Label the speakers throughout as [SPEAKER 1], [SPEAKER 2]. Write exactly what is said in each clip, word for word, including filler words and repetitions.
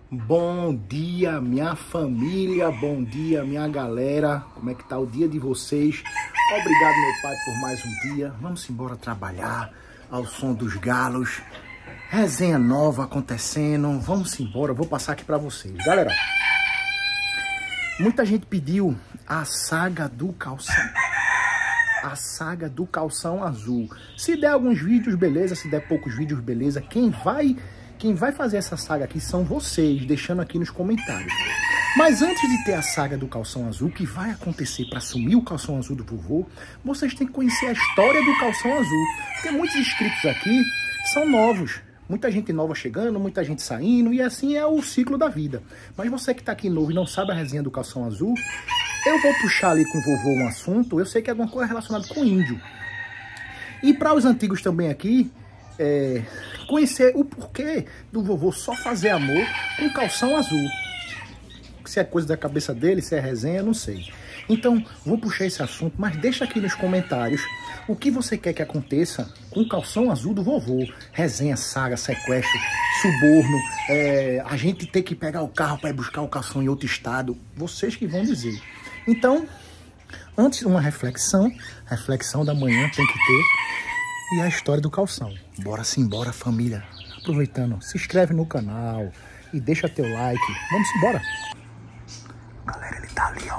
[SPEAKER 1] Bom dia, minha família, bom dia, minha galera. Como é que tá o dia de vocês? Obrigado, meu pai, por mais um dia. Vamos embora trabalhar ao som dos galos. Resenha nova acontecendo. Vamos embora, vou passar aqui pra vocês. Galera, muita gente pediu a saga do calção. A saga do calção azul. Se der alguns vídeos, beleza. Se der poucos vídeos, beleza. Quem vai... Quem vai fazer essa saga aqui são vocês, deixando aqui nos comentários. Mas antes de ter a saga do calção azul, que vai acontecer para assumir o calção azul do vovô, vocês têm que conhecer a história do calção azul. Porque muitos inscritos aqui são novos. Muita gente nova chegando, muita gente saindo, e assim é o ciclo da vida. Mas você que está aqui novo e não sabe a resenha do calção azul, eu vou puxar ali com o vovô um assunto, eu sei que é alguma coisa relacionada com índio. E para os antigos também aqui, É, conhecer o porquê do vovô só fazer amor com calção azul. Se é coisa da cabeça dele, se é resenha, não sei. Então, vou puxar esse assunto, mas deixa aqui nos comentários o que você quer que aconteça com o calção azul do vovô. Resenha, saga, sequestro, suborno, é, a gente ter que pegar o carro para ir buscar o calção em outro estado. Vocês que vão dizer. Então, antes uma reflexão, reflexão da manhã tem que ter. E a história do calção. Bora simbora, família. Aproveitando, se inscreve no canal e deixa teu like. Vamos embora. Galera, ele tá ali, ó.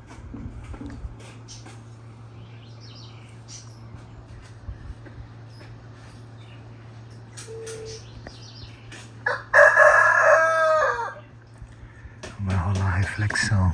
[SPEAKER 1] Vai rolar a reflexão.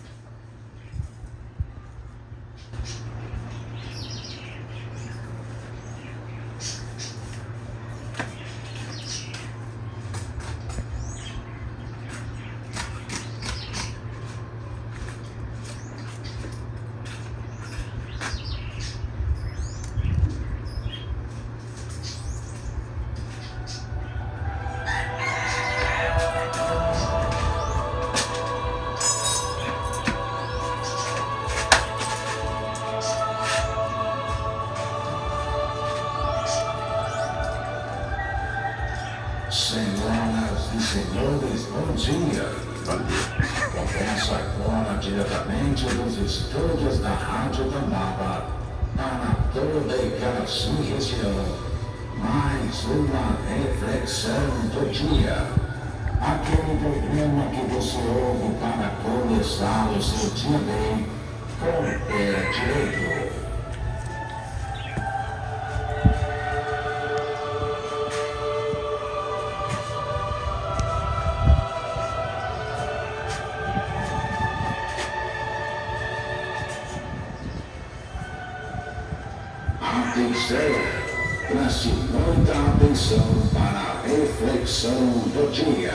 [SPEAKER 2] Senhoras e senhores, bom dia. Começa agora diretamente dos estúdios da Rádio Tamaba, para toda a Igaraçu região, mais uma reflexão do dia. Aquele programa que você ouve para começar o seu dia bem, com o pé direito. Atenção, preste muita atenção para a reflexão do dia.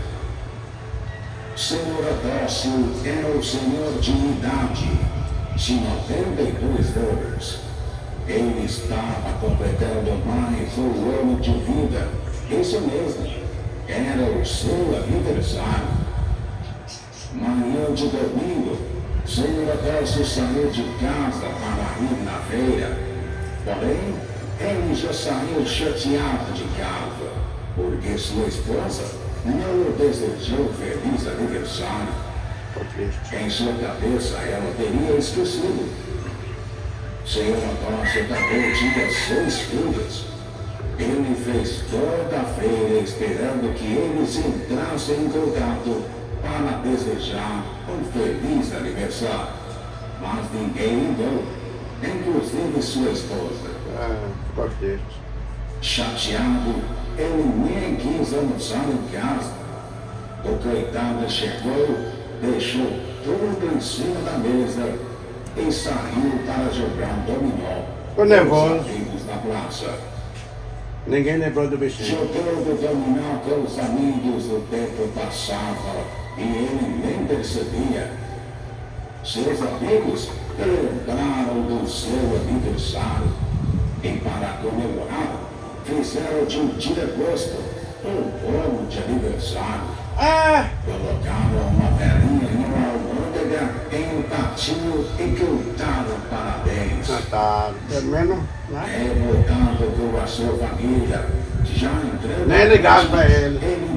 [SPEAKER 2] Senhor Adócio é o senhor de idade, de noventa e dois anos. Ele estava completando mais um ano de vida. Isso mesmo, era o seu aniversário. Manhã de domingo, senhor Adócio saiu de casa para ir na feira. Porém, ele já saiu chateado de casa, porque sua esposa não o desejou feliz aniversário. Em sua cabeça, ela teria esquecido. Senhor Adócio também tinha seis filhos. Ele fez toda a feira esperando que eles entrassem em contato para desejar um feliz aniversário. Mas ninguém entrou. Inclusive sua esposa.
[SPEAKER 3] Ah, gostei.
[SPEAKER 2] Chateado, ele nem quis almoçar em casa. O coitado chegou, deixou tudo em cima da mesa e saiu para jogar um dominó
[SPEAKER 3] Tô nervoso.
[SPEAKER 2] com os amigos na praça.
[SPEAKER 3] Ninguém lembrou do bichinho.
[SPEAKER 2] Jogando dominó com os amigos, o tempo passava e ele nem percebia. Seus amigos lembraram do seu aniversário e, para comemorar, fizeram de um dia gosto um bolo de aniversário.
[SPEAKER 3] Ah!
[SPEAKER 2] Colocaram uma velhinha e uma almôndega em um pratinho e cantaram parabéns.
[SPEAKER 3] Cantaram. Pelo menos, né?
[SPEAKER 2] É voltando com a sua família, já entrando.
[SPEAKER 3] Nem ligaram pra ele.
[SPEAKER 2] Ele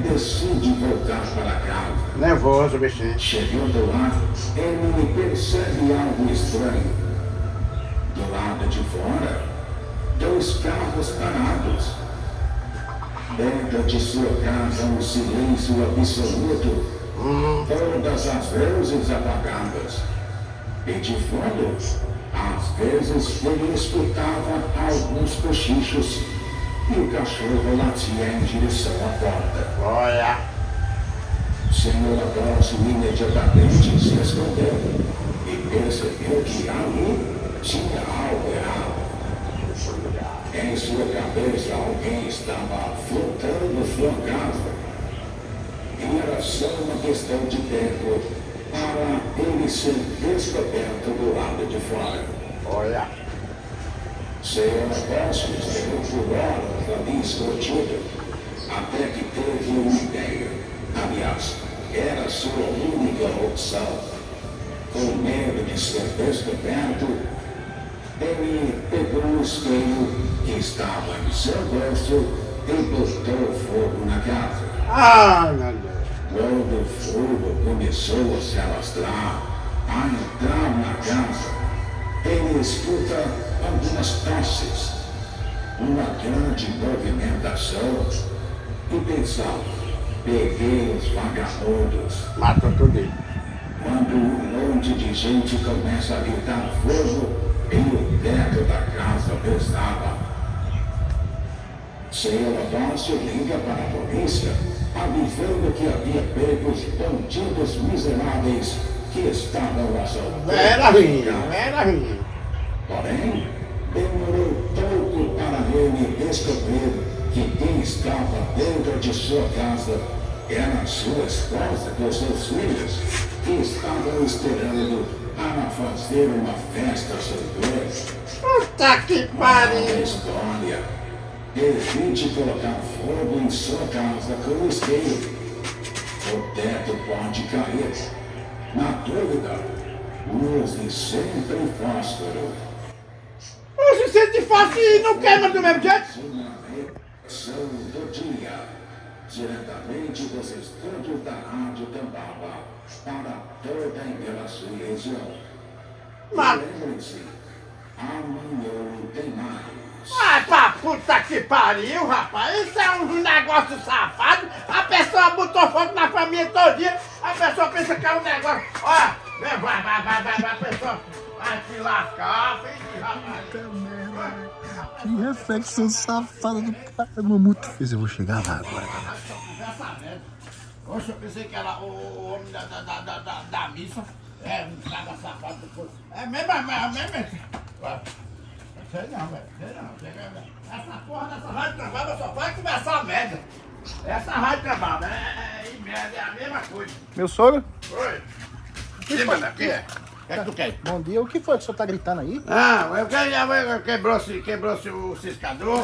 [SPEAKER 2] decide voltar para casa.
[SPEAKER 3] Nervoso, bichinho.
[SPEAKER 2] Chegando lá, ele percebe algo estranho. Do lado de fora, dois carros parados. Dentro de sua casa, um silêncio absoluto.
[SPEAKER 3] Hum.
[SPEAKER 2] Todas as luzes apagadas. E de fundo, às vezes ele escutava alguns cochichos e o cachorro latia em direção à porta.
[SPEAKER 3] Olha.
[SPEAKER 2] Senhor Adelso imediatamente se escondeu e percebeu que ali tinha algo errado. Em sua cabeça alguém estava flutuando sua casa. E era só uma questão de tempo para ele ser descoberto do lado de fora.
[SPEAKER 3] Olha.
[SPEAKER 2] Senhor Adelso esteve por horas ali escondido, até que teve uma ideia. Aliás, era a sua única opção. Com medo de ser descoberto, ele pegou o isqueiro que estava em seu bolso e botou fogo na casa.
[SPEAKER 3] Ai, meu Deus.
[SPEAKER 2] Quando o fogo começou a se alastrar, a entrar na casa, ele escuta algumas tosses, uma grande movimentação e pensava, peguei os vagabundos.
[SPEAKER 3] Matou tudo.
[SPEAKER 2] Quando um monte de gente começa a gritar fogo e o teto da casa pesava. Senhor Adelso liga para a polícia, avisando que havia pego os bandidos miseráveis que estavam assaltando.
[SPEAKER 3] Era ruim, era ruim.
[SPEAKER 2] Porém, demorou pouco para ele descobrir que quem estava dentro de sua casa era sua esposa com seus filhos, que estavam esperando para fazer uma festa surpresa.
[SPEAKER 3] Puta que
[SPEAKER 2] A
[SPEAKER 3] pariu.
[SPEAKER 2] história. Evite colocar fogo em sua casa com isqueiro. O teto pode cair. Na dúvida, use sempre fósforo.
[SPEAKER 3] Você sente fácil e não queima do mesmo jeito?
[SPEAKER 2] Uma reação do dia. Diretamente dos estúdios da Rádio Tambaba para toda a Imperação e região.
[SPEAKER 3] Mas-
[SPEAKER 2] E lembre-se, amanhã tem mais.
[SPEAKER 3] Ah, pra puta que pariu, rapaz. Isso é um negócio safado. A pessoa botou fogo na família todinha. A pessoa pensa que é um negócio. Olha, vai, vai, vai, vai, vai, vai, a pessoa vai se lascar, filho, rapaz.
[SPEAKER 1] Que reflexão safada do cara. Muito fez. Eu vou chegar lá agora.
[SPEAKER 3] Essa merda. Poxa, eu pensei que era o, o homem da, da, da, da, da, da missa. É um cara safado depois. É mesmo, é mesmo, é mesmo. Ué, sei não, velho. Sei não, sei não. Essa porra dessa rádio travada só vai começar a merda. Essa rádio travada é, é, é, merda, é a mesma coisa.
[SPEAKER 1] Meu sogro?
[SPEAKER 3] Oi. Que manda? O que é? O que é que tu quer?
[SPEAKER 1] Bom dia. O que foi que o senhor tá gritando aí?
[SPEAKER 3] Ah, eu queria, quebrou-se quebrou o ciscador.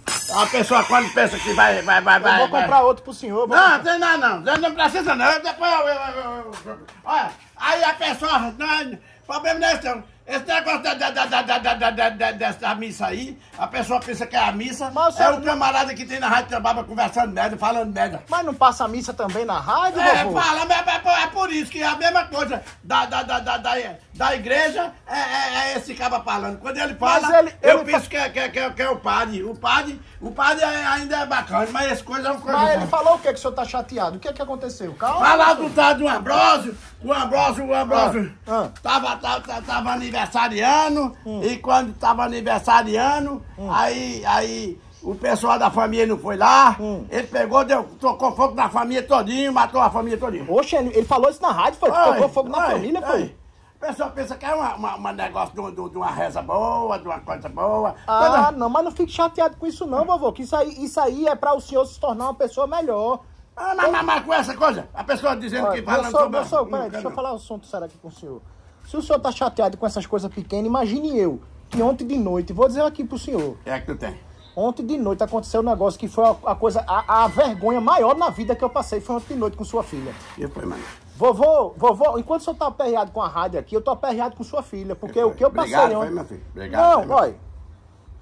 [SPEAKER 3] A pessoa quando pensa que vai, vai, vai,
[SPEAKER 1] Eu
[SPEAKER 3] vai.
[SPEAKER 1] vou
[SPEAKER 3] vai.
[SPEAKER 1] comprar outro pro senhor. vou
[SPEAKER 3] Não,
[SPEAKER 1] comprar.
[SPEAKER 3] tem não, não. Não, não precisa não. Depois eu, eu, eu, eu, eu- Olha, aí a pessoa. Não, o problema não é esse, não. Esse negócio da, da, da, da, da, da, da, da, da, dessa missa aí, a pessoa pensa que é a missa.
[SPEAKER 1] Mas o
[SPEAKER 3] é
[SPEAKER 1] senhor-
[SPEAKER 3] o camarada que tem na Rádio Tambaba conversando merda, falando merda.
[SPEAKER 1] Mas não passa a missa também na rádio,
[SPEAKER 3] É,
[SPEAKER 1] vovô?
[SPEAKER 3] fala, é, é, por- é por isso que a mesma coisa da, da, da, da, da, da igreja é, é, é esse cara falando. Quando ele fala,
[SPEAKER 1] Mas ele-
[SPEAKER 3] eu
[SPEAKER 1] ele
[SPEAKER 3] penso que, é, que, é, que, é, que é o padre. O padre, o padre é- ainda é bacana, mas esse coisa é uma coisa.
[SPEAKER 1] Mas
[SPEAKER 3] boa.
[SPEAKER 1] ele falou o que que o senhor tá chateado? O que que aconteceu? Calma.
[SPEAKER 3] Falar do tal do Ambrósio, o Ambrósio, o Ambrósio
[SPEAKER 1] Ah, ah.
[SPEAKER 3] Tava, tava, tava aniversariando, e quando tava aniversariando, aí, aí o pessoal da família não foi lá,
[SPEAKER 1] Hum.
[SPEAKER 3] ele pegou, deu, tocou fogo na família todinha, matou a família todinha.
[SPEAKER 1] Oxe, ele ele falou isso na rádio, foi?
[SPEAKER 3] Oi,
[SPEAKER 1] Tocou fogo na
[SPEAKER 3] oi,
[SPEAKER 1] família,
[SPEAKER 3] oi.
[SPEAKER 1] foi?
[SPEAKER 3] O pessoal pensa que é uma, uma, uma negócio de, de, de uma reza boa, de uma coisa boa.
[SPEAKER 1] Ah,
[SPEAKER 3] Coisa-
[SPEAKER 1] não, mas não fique chateado com isso não, vovô, que isso aí, isso aí é pra o senhor se tornar uma pessoa melhor.
[SPEAKER 3] Ah, mas, mas, mas com essa coisa, a pessoa dizendo
[SPEAKER 1] Olha,
[SPEAKER 3] que
[SPEAKER 1] meu
[SPEAKER 3] falando
[SPEAKER 1] sogro,
[SPEAKER 3] sobre...
[SPEAKER 1] meu sogro, peraí, deixa eu falar um assunto sério aqui com o senhor. Se o senhor tá chateado com essas coisas pequenas, imagine eu, que ontem de noite, vou dizer aqui pro senhor,
[SPEAKER 3] É que tu tem.
[SPEAKER 1] ontem de noite aconteceu um negócio que foi a, a coisa, a, a vergonha maior na vida que eu passei, foi ontem de noite com sua filha.
[SPEAKER 3] E foi, mano.
[SPEAKER 1] Vovô, vovô, enquanto o senhor tá aperreado com a rádio aqui, eu tô aperreado com sua filha, porque o que eu passei
[SPEAKER 3] Obrigado,
[SPEAKER 1] ontem...
[SPEAKER 3] foi, meu filho. Obrigado,
[SPEAKER 1] Não,
[SPEAKER 3] foi, meu
[SPEAKER 1] olha.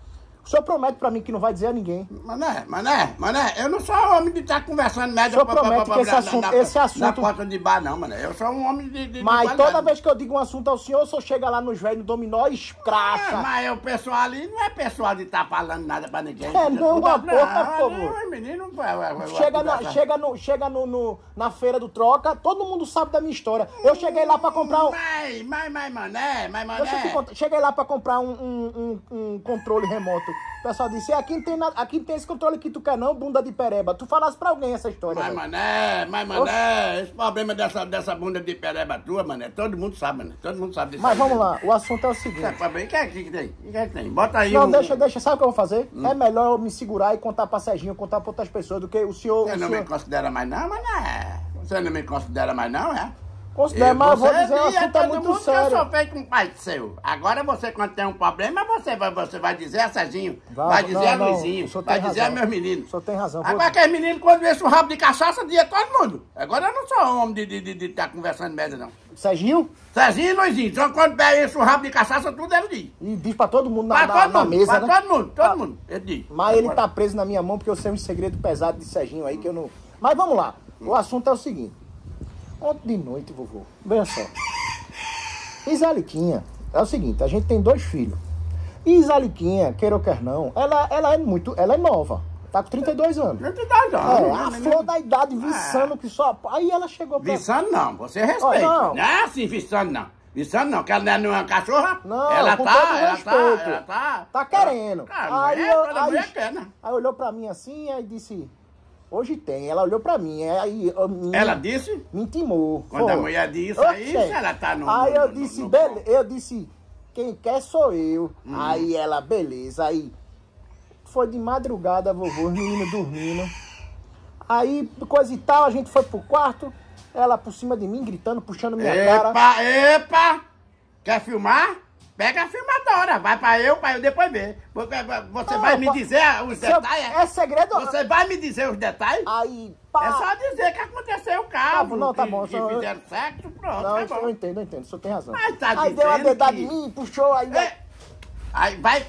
[SPEAKER 1] O senhor promete pra mim que não vai dizer a ninguém.
[SPEAKER 3] Mané, mané, mané, eu não sou homem de estar conversando média
[SPEAKER 1] O senhor promete que esse
[SPEAKER 3] na,
[SPEAKER 1] assunto,
[SPEAKER 3] na,
[SPEAKER 1] esse assunto...
[SPEAKER 3] na porta de bar, não, mané. Eu sou um homem de... de
[SPEAKER 1] Mas
[SPEAKER 3] de
[SPEAKER 1] toda vez que eu digo um assunto ao senhor, o senhor chega lá nos velhos, no dominó e escracha.
[SPEAKER 3] É, mas o pessoal ali não é pessoal de estar falando nada pra ninguém.
[SPEAKER 1] É, não, uma
[SPEAKER 3] não,
[SPEAKER 1] porra, por favor.
[SPEAKER 3] Não, menino, vai, vai, vai,
[SPEAKER 1] Chega, na, chega, no, chega no, no, na feira do Troca, todo mundo sabe da minha história. Eu cheguei lá pra comprar um...
[SPEAKER 3] Mas, mas, mas, mané, mas, mané...
[SPEAKER 1] Deixa eu te contar. Cheguei lá pra comprar um, um, um, um controle remoto. O pessoal disse, aqui não, tem nada, aqui não tem esse controle que tu quer não, bunda de pereba. Tu falasse pra alguém essa história.
[SPEAKER 3] Mas,
[SPEAKER 1] velho.
[SPEAKER 3] mané, mas, mané, esse problema dessa, dessa bunda de pereba tua, mané, todo mundo sabe, mané, todo mundo sabe disso.
[SPEAKER 1] Mas
[SPEAKER 3] aí,
[SPEAKER 1] vamos
[SPEAKER 3] né?
[SPEAKER 1] lá, o assunto é o seguinte.
[SPEAKER 3] É, o que é que tem? O que é que tem? Bota aí
[SPEAKER 1] Não,
[SPEAKER 3] um...
[SPEAKER 1] deixa, deixa. Sabe o que eu vou fazer? Hum. É melhor eu me segurar e contar pra Serginho, contar pra outras pessoas do que o senhor...
[SPEAKER 3] Você
[SPEAKER 1] o
[SPEAKER 3] não
[SPEAKER 1] senhor...
[SPEAKER 3] me considera mais não, mané? Você não me considera mais não, é?
[SPEAKER 1] Considero, mas eu vou dizer, o
[SPEAKER 3] dizia
[SPEAKER 1] assunto é
[SPEAKER 3] todo
[SPEAKER 1] muito
[SPEAKER 3] mundo
[SPEAKER 1] sério.
[SPEAKER 3] que eu sou feito com um pai seu. Agora você, quando tem um problema, você vai, você vai dizer a Serginho, vai, vai dizer
[SPEAKER 1] não,
[SPEAKER 3] a
[SPEAKER 1] não,
[SPEAKER 3] Luizinho,
[SPEAKER 1] o senhor
[SPEAKER 3] vai
[SPEAKER 1] tem
[SPEAKER 3] dizer
[SPEAKER 1] razão.
[SPEAKER 3] a meus meninos.
[SPEAKER 1] O senhor tem razão. Vou...
[SPEAKER 3] Agora aqueles meninos, quando vê o rabo de cachaça, dia todo mundo. Agora eu não sou homem de estar de, de, de tá conversando merda, não.
[SPEAKER 1] Serginho?
[SPEAKER 3] Serginho e Luizinho, então quando pega esse rabo de cachaça, tudo ele diz.
[SPEAKER 1] E diz pra todo mundo na,
[SPEAKER 3] Pra
[SPEAKER 1] na,
[SPEAKER 3] todo
[SPEAKER 1] na
[SPEAKER 3] mundo,
[SPEAKER 1] mesa,
[SPEAKER 3] pra
[SPEAKER 1] né?
[SPEAKER 3] todo mundo, todo
[SPEAKER 1] Ah,
[SPEAKER 3] mundo, ele diz.
[SPEAKER 1] Mas ele tá preso na minha mão porque eu sei um segredo pesado de Serginho aí que eu não... Mas vamos lá. O assunto é o seguinte. Ontem de noite, vovô, veja só. Isaliquinha, é o seguinte, a gente tem dois filhos. E Isaliquinha, queira ou quer não, ela, ela é muito, ela é nova. Tá com trinta e dois anos.
[SPEAKER 3] trinta e dois anos.
[SPEAKER 1] É, a flor da idade, viçando que só... Aí ela chegou pra...
[SPEAKER 3] Viçando não, você respeita.
[SPEAKER 1] Oh, não.
[SPEAKER 3] Não é assim, viçando não. Viçando não, que ela não é uma cachorra.
[SPEAKER 1] Não,
[SPEAKER 3] ela
[SPEAKER 1] com
[SPEAKER 3] tá,
[SPEAKER 1] todo
[SPEAKER 3] ela
[SPEAKER 1] respeito.
[SPEAKER 3] tá, ela tá...
[SPEAKER 1] Tá querendo.
[SPEAKER 3] Cara,
[SPEAKER 1] Aí,
[SPEAKER 3] mulher,
[SPEAKER 1] eu,
[SPEAKER 3] toda
[SPEAKER 1] aí,
[SPEAKER 3] mulher quer, né?
[SPEAKER 1] aí olhou pra mim assim e disse... Hoje tem. Ela olhou pra mim. Aí, eu, me,
[SPEAKER 3] Ela disse?
[SPEAKER 1] Me intimou.
[SPEAKER 3] Quando
[SPEAKER 1] Foi.
[SPEAKER 3] a mulher disse
[SPEAKER 1] Oxe.
[SPEAKER 3] aí, se ela tá no...
[SPEAKER 1] Aí
[SPEAKER 3] no,
[SPEAKER 1] eu
[SPEAKER 3] no,
[SPEAKER 1] disse,
[SPEAKER 3] no, no,
[SPEAKER 1] bele... eu disse, quem quer sou eu.
[SPEAKER 3] Hum.
[SPEAKER 1] Aí ela, beleza. Aí foi de madrugada, vovô, os meninos dormindo. Aí, coisa e tal, a gente foi pro quarto. Ela por cima de mim, gritando, puxando minha cara.
[SPEAKER 3] Epa, epa! Quer filmar? Pega a filmadora, vai pra eu, pra eu depois ver. Porque você
[SPEAKER 1] Não,
[SPEAKER 3] vai me
[SPEAKER 1] pa-
[SPEAKER 3] dizer os
[SPEAKER 1] Se eu-
[SPEAKER 3] detalhes?
[SPEAKER 1] É segredo?
[SPEAKER 3] Você vai me dizer os detalhes?
[SPEAKER 1] Aí, pá.
[SPEAKER 3] É só dizer que aconteceu o
[SPEAKER 1] Tá
[SPEAKER 3] caso.
[SPEAKER 1] bom, não, tá
[SPEAKER 3] que,
[SPEAKER 1] bom,
[SPEAKER 3] que
[SPEAKER 1] só-
[SPEAKER 3] fizeram sexo, pronto,
[SPEAKER 1] Não,
[SPEAKER 3] tá
[SPEAKER 1] eu
[SPEAKER 3] bom.
[SPEAKER 1] entendo, eu entendo, o senhor tem razão.
[SPEAKER 3] Mas tá
[SPEAKER 1] Aí deu uma
[SPEAKER 3] dizendo
[SPEAKER 1] dedada
[SPEAKER 3] que-
[SPEAKER 1] em mim, puxou, aí...
[SPEAKER 3] É. Aí vai,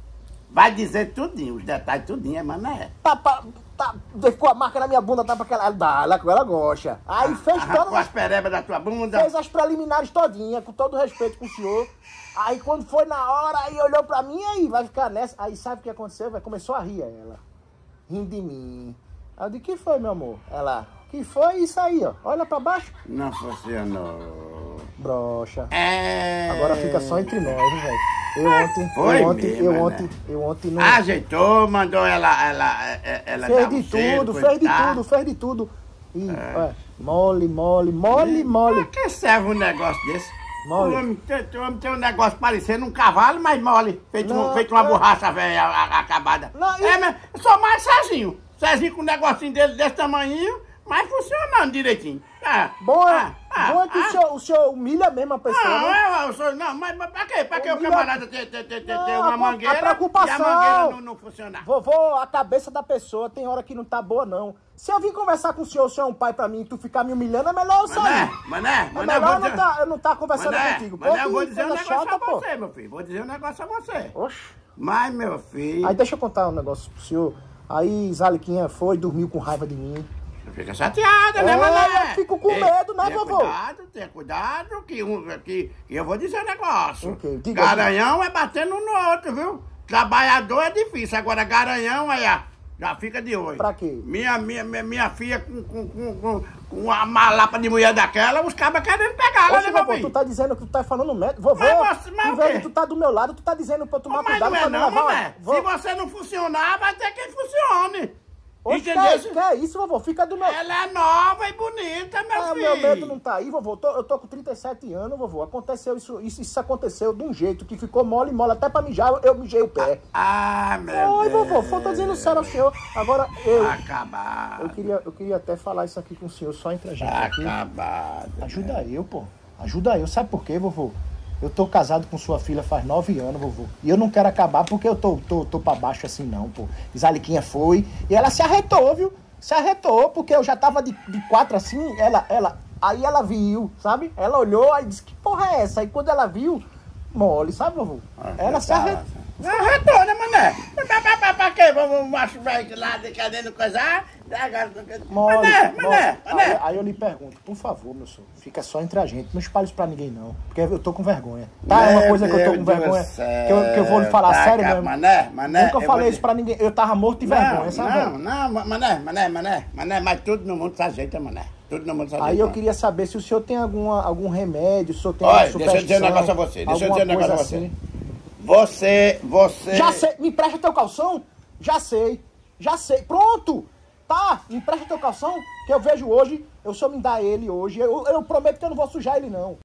[SPEAKER 3] vai dizer tudinho, os detalhes tudinho, é mané.
[SPEAKER 1] Tá, tá, tá, ficou a marca na minha bunda, tá pra aquela... Ela dá, ela, ela gosta. Aí fez
[SPEAKER 3] Arrancou
[SPEAKER 1] todas
[SPEAKER 3] as
[SPEAKER 1] as...
[SPEAKER 3] perebas da tua bunda.
[SPEAKER 1] Fez as preliminares todinha, com todo respeito com o senhor. Aí quando foi na hora, aí olhou pra mim, aí vai ficar nessa. Aí sabe o que aconteceu? Vai começou a rir ela. Rindo de mim. Aí eu disse, que foi, meu amor? Ela, que foi isso aí, ó. Olha pra baixo.
[SPEAKER 3] Não funcionou.
[SPEAKER 1] Broxa.
[SPEAKER 3] É...
[SPEAKER 1] Agora fica só entre nós, viu, velho? Eu ontem,
[SPEAKER 3] Foi
[SPEAKER 1] eu ontem,
[SPEAKER 3] mesmo,
[SPEAKER 1] eu
[SPEAKER 3] né?
[SPEAKER 1] ontem, eu ontem não...
[SPEAKER 3] Ajeitou, mandou ela, ela, ela
[SPEAKER 1] Fez
[SPEAKER 3] dar
[SPEAKER 1] de
[SPEAKER 3] um cheiro,
[SPEAKER 1] tudo, fez de
[SPEAKER 3] coitado.
[SPEAKER 1] tudo, fez de tudo. E, olha, mole, mole, mole, mole.
[SPEAKER 3] Pra que serve um negócio desse?
[SPEAKER 1] Mole.
[SPEAKER 3] O homem tem, o homem tem um negócio parecendo um cavalo, mas mole. Feito,
[SPEAKER 1] Não,
[SPEAKER 3] um, feito uma
[SPEAKER 1] é-
[SPEAKER 3] borracha velha a- a- acabada.
[SPEAKER 1] Não, e-
[SPEAKER 3] É, mas eu sou mais Serginho. Serginho com um negocinho dele desse tamanhinho, mas funcionando direitinho. Ah,
[SPEAKER 1] Bom,
[SPEAKER 3] ah, ah,
[SPEAKER 1] bom é que
[SPEAKER 3] ah.
[SPEAKER 1] o, senhor, o senhor humilha mesmo a pessoa,
[SPEAKER 3] Não,
[SPEAKER 1] né?
[SPEAKER 3] eu, eu sou, não, mas, mas pra quê? Pra que o
[SPEAKER 1] Humilha-
[SPEAKER 3] camarada ter, ter, ter, ter,
[SPEAKER 1] Não,
[SPEAKER 3] ter
[SPEAKER 1] a
[SPEAKER 3] uma
[SPEAKER 1] pre-
[SPEAKER 3] mangueira
[SPEAKER 1] a preocupação.
[SPEAKER 3] e a mangueira não, não funcionar?
[SPEAKER 1] Vovô, a cabeça da pessoa tem hora que não tá boa, não. Se eu vim conversar com o senhor, o senhor é um pai pra mim, e tu ficar me humilhando, é melhor eu sair.
[SPEAKER 3] Mané, mané,
[SPEAKER 1] É
[SPEAKER 3] mané,
[SPEAKER 1] melhor eu
[SPEAKER 3] vou
[SPEAKER 1] não tá, eu não tá conversando
[SPEAKER 3] Mané,
[SPEAKER 1] contigo. Pô,
[SPEAKER 3] mané, eu
[SPEAKER 1] que
[SPEAKER 3] vou dizer um
[SPEAKER 1] coisa
[SPEAKER 3] negócio
[SPEAKER 1] chata,
[SPEAKER 3] a
[SPEAKER 1] pô.
[SPEAKER 3] você, meu filho. Vou dizer um negócio a você.
[SPEAKER 1] Oxe.
[SPEAKER 3] Mas, meu filho,
[SPEAKER 1] Aí deixa eu contar um negócio pro senhor. Aí Zaliquinha foi, dormiu com raiva de mim.
[SPEAKER 3] fica chateada, né,
[SPEAKER 1] É,
[SPEAKER 3] mané?
[SPEAKER 1] eu fico com
[SPEAKER 3] Ei,
[SPEAKER 1] medo, né,
[SPEAKER 3] tenha
[SPEAKER 1] vovô?
[SPEAKER 3] Cuidado, tenha cuidado, que, um, que, que eu vou dizer um negócio.
[SPEAKER 1] Ok, diga.
[SPEAKER 3] Garanhão é batendo um no outro, viu? Trabalhador é difícil, agora garanhão aí, ó, já fica de olho.
[SPEAKER 1] Pra quê?
[SPEAKER 3] Minha, minha, minha, minha filha com, com, com, com, com uma malapa de mulher daquela, os cabas querendo pegar ela,
[SPEAKER 1] Oxe,
[SPEAKER 3] né, meu
[SPEAKER 1] vovô,
[SPEAKER 3] filho?
[SPEAKER 1] tu tá dizendo que tu tá falando merda. Vovô,
[SPEAKER 3] Mas você- mas
[SPEAKER 1] em
[SPEAKER 3] o
[SPEAKER 1] vez
[SPEAKER 3] quê?
[SPEAKER 1] de tu tá do meu lado, tu tá dizendo pra eu tomar
[SPEAKER 3] Mas
[SPEAKER 1] cuidado
[SPEAKER 3] não é
[SPEAKER 1] pra não
[SPEAKER 3] não,
[SPEAKER 1] levar...
[SPEAKER 3] mané.
[SPEAKER 1] Vô-
[SPEAKER 3] Se você não funcionar, vai ter quem funcione.
[SPEAKER 1] Oxe, que,
[SPEAKER 3] Entendeu?
[SPEAKER 1] é- que é isso, vovô? Fica do meu...
[SPEAKER 3] Ela é nova e bonita, meu
[SPEAKER 1] Ah,
[SPEAKER 3] filho.
[SPEAKER 1] meu medo não tá aí, vovô. Eu tô, eu tô com trinta e sete anos, vovô. Aconteceu isso, isso, isso aconteceu de um jeito que ficou mole, mole. Até pra mijar, eu, eu mijei o pé.
[SPEAKER 3] Ah, meu
[SPEAKER 1] Oi,
[SPEAKER 3] Deus.
[SPEAKER 1] vovô. Foi, tô dizendo sério ao senhor. Agora, eu...
[SPEAKER 3] Acabado.
[SPEAKER 1] Eu queria, eu queria até falar isso aqui com o senhor, só entre a gente aqui.
[SPEAKER 3] Acabado.
[SPEAKER 1] Ajuda eu, pô. Ajuda eu. Sabe por quê, vovô? Eu tô casado com sua filha faz nove anos, vovô. E eu não quero acabar porque eu tô, tô, tô pra baixo assim, não, pô. Zaliquinha foi e ela se arretou, viu? Se arretou, porque eu já tava de, de quatro assim, ela, ela... Aí ela viu, sabe? Ela olhou, aí disse, que porra é essa? Aí quando ela viu, mole, sabe, vovô?
[SPEAKER 3] Ah,
[SPEAKER 1] Ela
[SPEAKER 3] já
[SPEAKER 1] se
[SPEAKER 3] tá.
[SPEAKER 1] arretou.
[SPEAKER 3] Não, retorna, mané. Pra, pra, pra, pra quê? Vamos macho velho lá, querendo coisar?
[SPEAKER 1] Mole,
[SPEAKER 3] Mané,
[SPEAKER 1] mole.
[SPEAKER 3] mané,
[SPEAKER 1] Aí,
[SPEAKER 3] mané.
[SPEAKER 1] aí eu lhe pergunto, por favor, meu senhor, fica só entre a gente, não espalhe isso pra ninguém não, porque eu tô com vergonha. Tá, é uma coisa que eu tô com vergonha, que eu, que eu vou lhe falar
[SPEAKER 3] Tá,
[SPEAKER 1] sério
[SPEAKER 3] cara,
[SPEAKER 1] mesmo.
[SPEAKER 3] Mané, mané.
[SPEAKER 1] Nunca
[SPEAKER 3] eu
[SPEAKER 1] falei
[SPEAKER 3] vou
[SPEAKER 1] isso pra ninguém, eu tava morto de vergonha,
[SPEAKER 3] Não,
[SPEAKER 1] sabe?
[SPEAKER 3] não, não, mané, mané, mané, mané, mas tudo no mundo se ajeita, mané. Tudo no mundo se ajeita.
[SPEAKER 1] Aí eu queria saber se o senhor tem alguma, algum remédio, se o senhor tem
[SPEAKER 3] Olha,
[SPEAKER 1] alguma
[SPEAKER 3] deixa eu dizer um negócio a você, deixa eu dizer um negócio a você. Você, você...
[SPEAKER 1] Já sei, me empresta teu calção? Já sei, já sei, pronto! Tá, me empresta teu calção, que eu vejo hoje, eu só me dar ele hoje, eu, eu prometo que eu não vou sujar ele não.